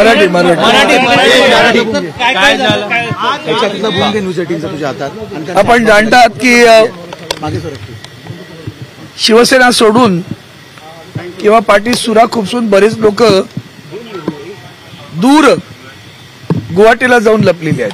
आपण जाणतात की शिवसेना सोडून किंवा पार्टी सुरा खुपसून बरेच लोक दूर गुवाहाटीला जाऊन लपलेले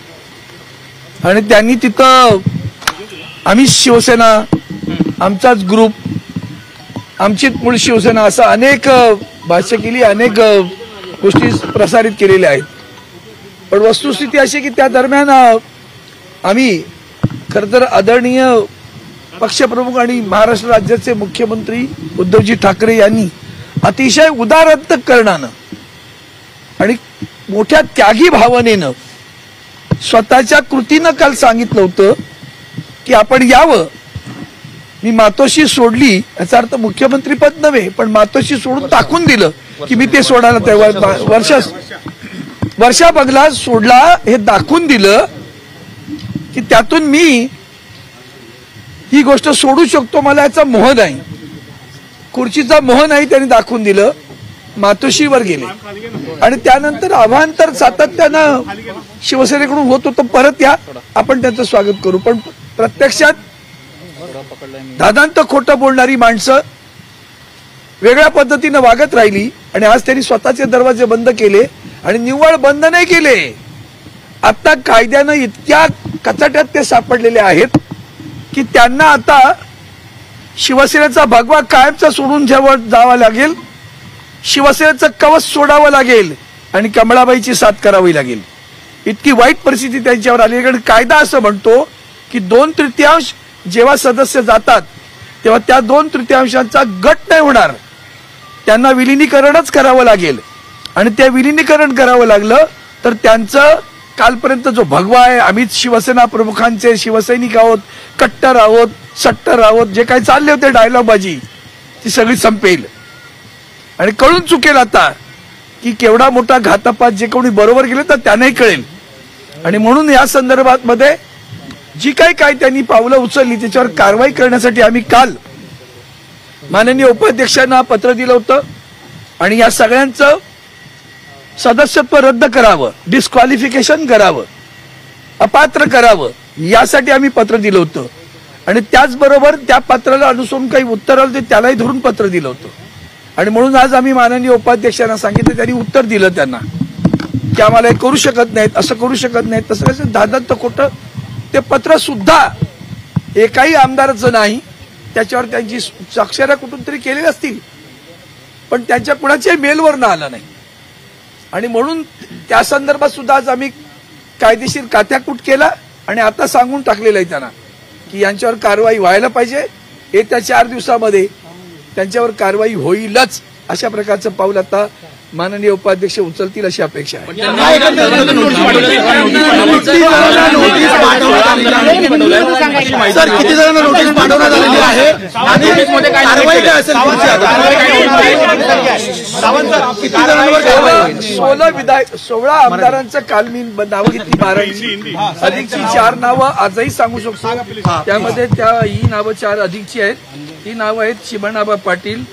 आहेत आणि त्यांनी तिथं आम्ही शिवसेना, आमचाच ग्रुप, आमचीच मूळ शिवसेना असं अनेक भाष्य केली, अनेक गोष्टी प्रसारित केलेल्या आहेत. पण वस्तुस्थिती अशी की त्या दरम्यान आम्ही खरं तर आदरणीय पक्षप्रमुख आणि महाराष्ट्र राज्याचे मुख्यमंत्री उद्धवजी ठाकरे यांनी अतिशय उदार अंतःकरणानं आणि मोठ्या त्यागी भावनेनं स्वतःच्या कृतीनं काल सांगितलं होतं की आपण यावं. मी मातोश्री सोडली याचा अर्थ मुख्यमंत्री पद नव्हे, पण मातोश्री सोडून टाकून दिलं की मी ते सोडायला तेव्हा वर्षा बंगला सोडला हे दाखवून दिलं की त्यातून मी ही गोष्ट सोडू शकतो, मला याचा मोह नाही, खुर्चीचा मोह नाही, त्यांनी दाखवून दिलं. मातोश्रीवर गेले आणि त्यानंतर आव्हान तर सातत्यानं शिवसेनेकडून होत होतं, परत या आपण त्यांचं स्वागत करू. पण प्रत्यक्षात दादांत खोटं बोलणारी माणसं वेगळ्या पद्धतीनं वागत राहिली आणि आज त्यांनी स्वतःचे दरवाजे बंद केले आणि निव्वळ बंद नाही केले, आता कायद्यानं इतक्या कचाट्यात ते सापडलेले आहेत की त्यांना आता शिवसेनेचा भगवा कायमचा सोडून जावं लागेल, शिवसेनेचं कवच सोडावं लागेल आणि कमळाबाईची साथ करावी लागेल. इतकी वाईट परिस्थिती त्यांच्यावर आली. कारण कायदा असं म्हणतो की 2/3 जेव्हा सदस्य जातात तेव्हा त्या 2/3 गट नाही होणार, त्यांना विलिनीकरणच करावं लागेल आणि ते विलिनीकरण करावं लागलं तर त्यांचं कालपर्यंत जो भगवा आहे, आम्ही शिवसेना प्रमुखांचे शिवसैनिक आहोत, कट्टर आहोत, सट्टर आहोत, जे काही चालले होते डायलॉगबाजी ती सगळी संपेल आणि कळून चुकेल आता की केवढा मोठा घातापात जे कोणी बरोबर गेले तर त्यांनाही कळेल. आणि म्हणून या संदर्भात मध्ये जी काही त्यांनी पावलं उचलली त्याच्यावर कारवाई करण्यासाठी आम्ही काल माननीय उपाध्यक्षांना पत्र दिलं होतं आणि या सगळ्यांचं सदस्यत्व रद्द करावं, डिस्क्वालिफिकेशन करावं, अपात्र करावं, यासाठी आम्ही पत्र दिलं होतं. आणि त्याचबरोबर त्या पत्राला अनुसरून काही उत्तर आलं ते त्यालाही धरून पत्र दिलं होतं. आणि म्हणून आज आम्ही माननीय उपाध्यक्षांना सांगितलं, त्यांनी उत्तर दिलं त्यांना की आम्हाला हे करू शकत नाहीत, असं करू शकत नाहीत, तसं कसं दादांत खोटं. ते पत्र सुद्धा एकाही आमदाराचं नाही, त्याच्यावर त्यांची स्वाक्षऱ्या कुठून तरी केलेल्या असतील पण त्यांच्या कुणाच्याही मेलवर न आलं नाही. आणि म्हणून त्या संदर्भात सुद्धा आज आम्ही कायदेशीर कात्याकूट केला आणि आता सांगून टाकलेलं आहे त्यांना की यांच्यावर कारवाई व्हायला पाहिजे. येत्या 4 दिवसामध्ये त्यांच्यावर कारवाई होईलच, अशा प्रकारचं पाऊल आता माननीय उपाध्यक्ष उचलतील अशी अपेक्षा आहे. सर, किती जणांना नोटीस पाठवण्यात आलेली आहे आणि कारवाई काय असेल? 16 आमदारांचं काल मी नावं घेतली, 12ची अधिकची 4 नावं आजही सांगू शकतो. त्यामध्ये ही नावं 4 अधिकची आहेत. ही नावं आहेत चिमणाबा पाटील,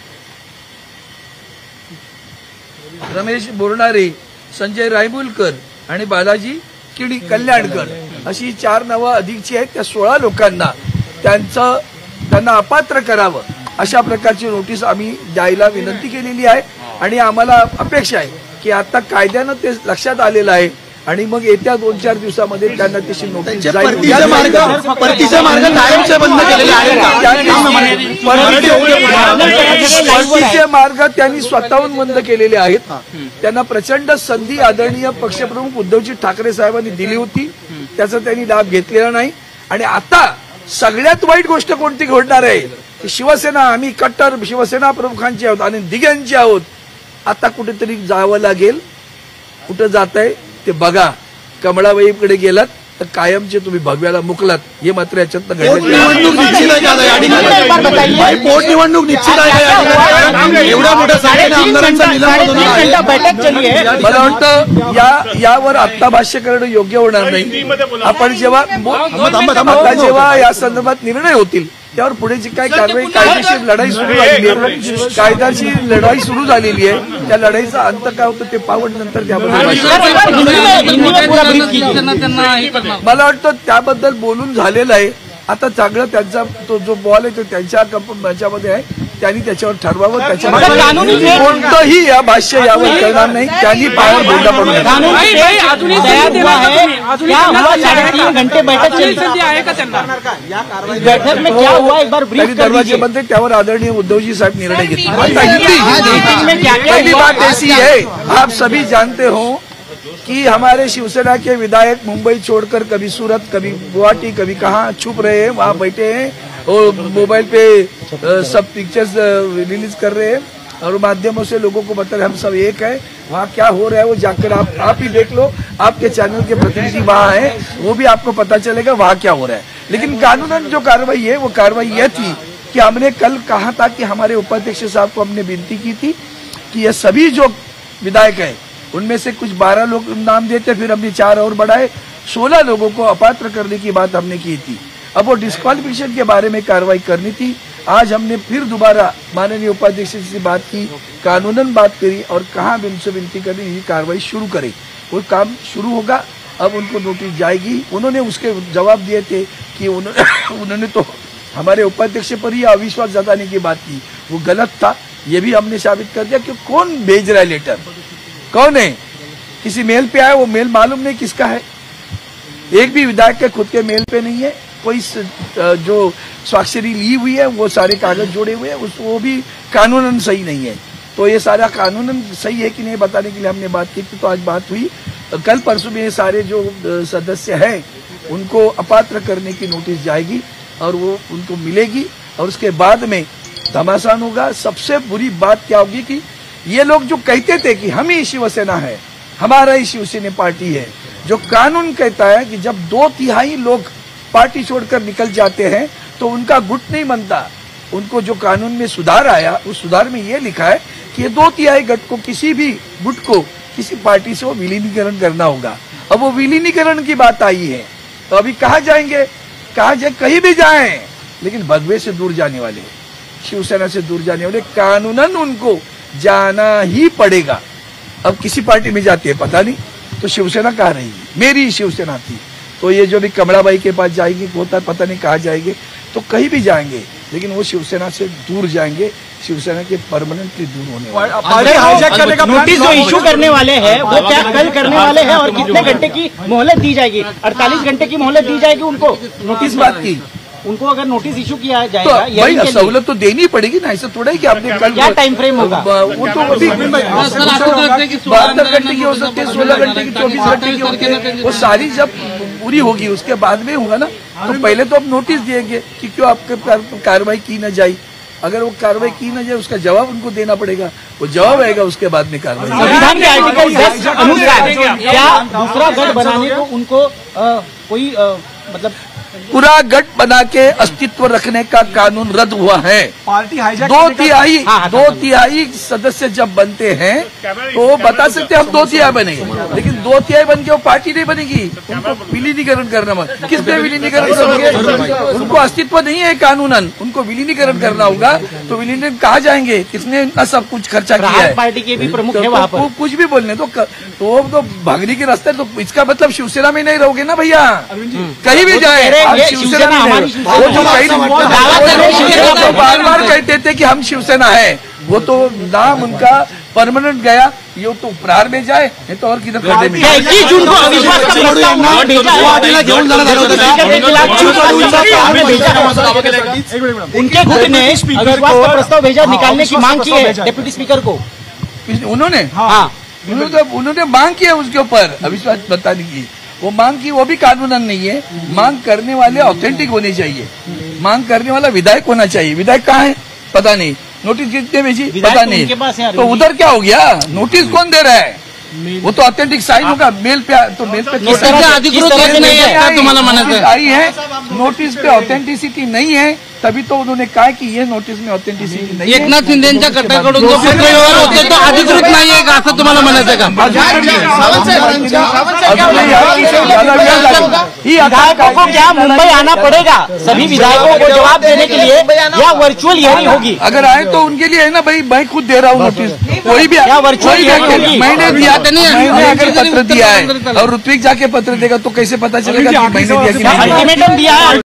रमेश बोरणारे, संजय रायमुलकर आणि बालाजी कल्याणकर अशी 4 नावं अधिकची आहेत. त्या 16 लोकांना त्यांना अपात्र करावं अशा प्रकारची नोटीस आम्ही द्यायला विनंती केलेली आहे. आणि आम्हाला अपेक्षा आहे की आता कायद्यानं ते लक्षात आलेलं आहे आणि मग येत्या 2-4 दिवसामध्ये त्यांना तशी नोटीस जाईल. परतीचे मार्ग कायमचे बंद केलेले आहेत. परतीचे मार्ग त्यांनी स्वतःहून बंद केलेले आहेत. त्यांना प्रचंड संधी आदरणीय पक्षप्रमुख उद्धवजी ठाकरे साहेबांनी दिली होती, त्याचा त्यांनी लाभ घेतलेला नाही. आणि आता सगळ्यात वाईट गोष्ट कोणती घडणार आहे की शिवसेना, आम्ही कट्टर शिवसेना प्रमुखांची आहोत आणि दिग्यांची आहोत, आता कुठेतरी जावं लागेल. कुठं जात आहे ते बघा. कमळाबाईकडे गेलात तर कायमचे तुम्ही भगव्याला मुकलात, हे मात्र याच्यात पोटनिवडणूक निश्चित आहे का? एवढ्या मोठ्या संख्येने आमदारांचा निलंबन होणार. मला वाटतं यावर आत्ता भाष्य करणं योग्य होणार नाही. आपण जेव्हा या संदर्भात निर्णय होतील त्यावर पुढे जी काय कारवाई कायदेशीर लढाई सुरू झालेली आहे, कायदेशीर लढाई सुरू झालेली आहे, त्या लढाईचा अंत काय होतं ते पाहून नंतर त्याबद्दल मला वाटतं त्याबद्दल बोलून झालेलं आहे. आता चांगलं त्यांचा तो जो बॉल आहे तो त्यांच्या याच्यामध्ये आहे, त्यांनी त्याच्यावर ठरवावं. त्याच्यामध्ये कोणतंही या भाष्य यावर करणार नाही. त्यांनी पायावर बोलला पडू नये. 3.5 घंटे बैठक चली बैठक में क्या हुआ एक बार ब्रीफ कर दरवाजे बंद है, त्यावर आदरणीय उद्धवजी साहब निर्णय घेतले. पहली बात ऐसी है, आप सभी जानते हो कि हमारे शिवसेना के विधायक मुंबई छोड़कर कभी सूरत, कभी गुवाहाटी, कभी कहाँ छुप रहे हैं, वहाँ बैठे हैं और मोबाइल पे सब पिक्चर्स रिलीज कर रहे हैं और माध्यमों से लोगों को बता रहे हम सब एक है. वहाँ क्या हो रहा है वो जाकर आप ही देख लो. आपके चैनल के प्रतिनिधि वहाँ है, वो भी आपको पता चलेगा वहाँ क्या हो रहा है. लेकिन कानूनन जो कार्रवाई है वो कार्रवाई यह थी कि हमने कल कहा था कि हमारे उपाध्यक्ष साहब को हमने विनती की थी कि ये सभी जो विधायक है उनमें से कुछ 12 लोग नाम देते, फिर हमने 4 और बढ़ाए, 16 लोगों को अपात्र करने की बात हमने की थी. अब वो डिस्क्वालिफिकेशन के बारे में कार्रवाई करनी थी. आज हमने फिर दोबारा माननीय उपाध्यक्ष से बात की, कानूनन बात करी और कहा उनसे विनती करनी ये कार्रवाई शुरू करे. वो काम शुरू होगा. अब उनको नोटिस जाएगी. उन्होंने उसके जवाब दिए थे कि उन्होंने तो हमारे उपाध्यक्ष पर ही अविश्वास जताने की बात की, वो गलत था. ये भी हमने साबित कर दिया कि कौन भेज रहा है लेटर, कौन है. किसी मेल पे आया, वो मेल मालूम नहीं किसका है. एक भी विधायक के खुद के मेल पे नहीं है. कोई जो स्वाक्षरी ली हुई है वो सारे कागज जोड़े हुए हैं, वो भी कानूनन सही नहीं है. तो ये सारा कानूनन सही है कि नहीं बताने के लिए हमने बात की थी. तो आज बात हुई. कल परसों में ये सारे जो सदस्य हैं उनको अपात्र करने की नोटिस जाएगी और वो उनको मिलेगी और उसके बाद में घमासान होगा. सबसे बुरी बात क्या होगी कि ये लोग जो कहते थे कि हम ही शिवसेना है, हमारा ही शिवसेना पार्टी है, जो कानून कहता है कि जब 2/3 लोग पार्टी छोड़कर निकल जाते हैं तो उनका गुट नहीं बनता. उनको जो कानून में सुधार आया उस सुधार में ये लिखा है कि ये 2/3 गट को, किसी भी गुट को किसी पार्टी से वो विलीनीकरण करना होगा. अब वो विलीनीकरण की बात आई है तो अभी कहाँ जाएंगे, कहाँ जाए, कहीं भी जाएं, लेकिन भगवे से दूर जाने वाले, शिवसेना से दूर जाने वाले कानूनन उनको जाना ही पड़ेगा. अब किसी पार्टी में जाती है पता नहीं, तो शिवसेना कहाँ रहेगी. मेरी शिवसेना थी. तो ये जो भी कमलाबाई के पास जाएगी होता पता नहीं कहाँ जाएंगे, तो कहीं भी जाएंगे लेकिन वो शिवसेना से दूर जाएंगे. शिवसेना के परमानेंटली दूर होने वाले. नोटिस जो इशू करने वाले हैं वो क्या कल करने वाले हैं और कितने घंटे की मोहलत दी जाएगी? 48 घंटे की मोहलत दी जाएगी उनको. नोटिस बात की उनको अगर नोटिस इशू किया तो जाएगा भाई सहूलत तो देनी पड़ेगी ना. ऐसा थोड़ा ही कि आपने कल क्या टाइम फ्रेम होगा? वो तो अभी 72 घंटे की हो सकती है, 16 घंटे की, 24 घंटे की होती है. वो सारी जब पूरी होगी उसके बाद में होगा ना. तो पहले तो आप नोटिस देंगे कि क्यों आपके कार्रवाई की न जाए. अगर वो कार्रवाई की न जाए उसका जवाब उनको देना पड़ेगा. वो जवाब आएगा उसके बाद में कार्रवाई. संविधान के आर्टिकल 10 अनुसार क्या दूसरा गठ बनाने को उनको कोई मतलब पूरा गठ बना के अस्तित्व रखने का कानून रद्द हुआ है. पार्टी हाईजैक 2/3 सदस्य जब बनते हैं तो वो बता सकते हैं हम 2/3 बनेंगे, लेकिन 2/3 बन के वो पार्टी नहीं बनेगी. उनको विलीनीकरण करना मत. किस पे विलीनीकरण करोगे? उनको अस्तित्व नहीं है कानूनन. उनको विलीनीकरण करना होगा तो विलीनीकरण कहाँ जाएंगे? किसने इतना सब कुछ खर्चा किया है? पार्टी के भी प्रमुख है वहाँ पर. कुछ भी बोलने तो भागने के रास्ते. तो इसका मतलब शिवसेना में नहीं रहोगे ना भैया. कहीं भी जाए शिवसेना हमारी. वो जो बार कहते थे कि हम शिवसेना है, वो तो नाम उनका परमानेंट गया. ये तो प्रहार में जाए नहीं तो और किधर खड़े में. 21 जून को अविश्वास का प्रस्ताव उनके गुट ने अविश्वास का प्रस्ताव भेजा, निकालने की मांग की है डिप्टी स्पीकर को. उन्होंने उन्होंने मांग की है उसके ऊपर अविश्वास बताने की. वो मांग की, वो भी कानूनन नहीं है. मांग करने वाले ऑथेंटिक होने चाहिए. मांग करने वाला विधायक होना चाहिए. विधायक कहाँ है पता नहीं. नोटिस कितने भेजी पता नहीं. तो उधर क्या हो गया? नोटिस कौन दे रहा है? वो तो ऑथेंटिक साइन होगा. मेल पे तो मेल पे अधिकृत नहीं है तुम्हाला म्हणायचं. आई है नोटिस पे ऑथेंटिसिटी नहीं है तभी तो उन्होंने कहा कि ये नोटीस में ऑथेंटिसिटी नहीं है. एकनाथ शिंदेच्या गटाकडून जो पत्रव्यवहार होते तो अधिकृत नाहीये का असं तुम्हाला म्हणायचं का? विधायकों को क्या मुंबई आना पड़ेगा सभी विधायकों को जवाब देने के लिए, या वर्चुअल हियरिंग होगी? अगर आए तो उनके लिए है ना भाई, मैं खुद दे रहा हूँ नोटिस. कोई भी क्या वर्चुअल हियरिंग होगी? मैंने दिया, मैंने अगर पत्र दिया है और ऋत्विक जाके पत्र देगा तो कैसे पता चलेगा कि मैंने दिया कि नहीं? अल्टीमेटम दिया है.